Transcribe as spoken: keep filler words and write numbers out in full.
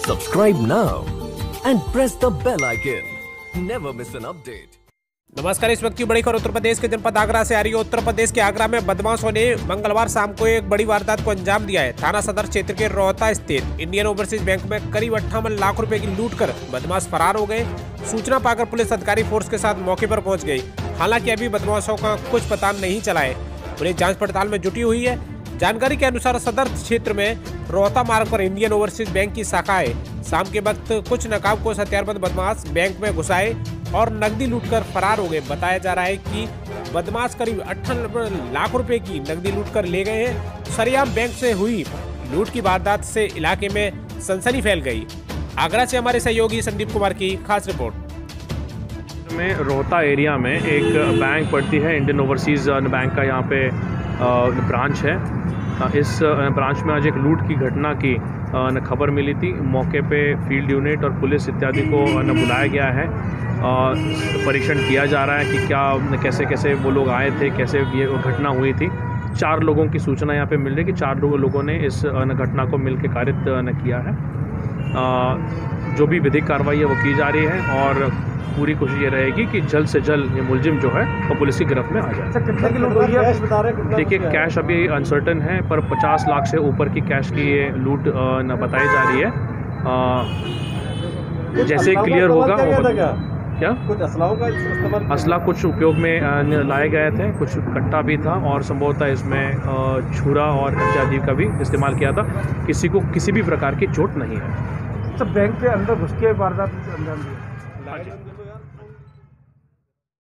Subscribe now and press the bell icon. Never miss an update. नमस्कार। इस वक्त की बड़ी खबर उत्तर प्रदेश के जनपद आगरा से आ रही है। उत्तर प्रदेश के आगरा में बदमाशों ने मंगलवार शाम को एक बड़ी वारदात को अंजाम दिया है। थाना सदर क्षेत्र के रोहता स्थित इंडियन ओवरसीज बैंक में करीब अट्ठावन लाख रुपए की लूट कर बदमाश फरार हो गए। सूचना पाकर पुलिस अधिकारी फोर्स के साथ मौके पर पहुंच गई। हालांकि अभी बदमाशों का कुछ पता नहीं चला है। पुलिस जाँच पड़ताल में जुटी हुई है। जानकारी के अनुसार सदर क्षेत्र में रोहता मार्ग पर इंडियन ओवरसीज बैंक की शाखा है। शाम के वक्त कुछ नकाबपोश हथियारबंद बदमाश बैंक में घुसाए और नकदी लूटकर फरार हो गए। बताया जा रहा है कि बदमाश करीब अट्ठावन लाख रुपए की नकदी लूटकर ले गए हैं। सरेआम बैंक से हुई लूट की वारदात से इलाके में सनसनी फैल गई। आगरा से हमारे सहयोगी संदीप कुमार की खास रिपोर्ट। में रोहता एरिया में एक बैंक पड़ती है, इंडियन ओवरसीज बैंक का यहाँ पे ब्रांच है। इस ब्रांच में आज एक लूट की घटना की खबर मिली थी। मौके पे फील्ड यूनिट और पुलिस इत्यादि को बुलाया गया है। परीक्षण किया जा रहा है कि क्या कैसे कैसे वो लोग आए थे, कैसे ये घटना हुई थी। चार लोगों की सूचना यहाँ पे मिल रही है कि चार लोगों ने इस घटना को मिलकर कारित किया है। जो भी विधिक कार्रवाई है वो की जा रही है और पूरी कोशिश ये रहेगी कि जल्द से जल्द ये मुलजिम जो है वो पुलिस की गिरफ्त में आ जाए। कितने की लूट हुई है कैश बता रहे हैं? देखिए, कैश अभी अनसर्टन है, पर पचास लाख से ऊपर की कैश की ये लूट न बताई जा रही है। आ, जैसे क्लियर होगा वो क्या कुछ असलाओं का इस्तेमाल असला कुछ उपयोग में लाए गए थे, कुछ कट्टा भी था और संभवतः इसमें छुरा और इत्यादि का भी इस्तेमाल किया था। किसी को किसी भी प्रकार की चोट नहीं है। सब बैंक के अंदर घुस के वारदात अंजाम दिया।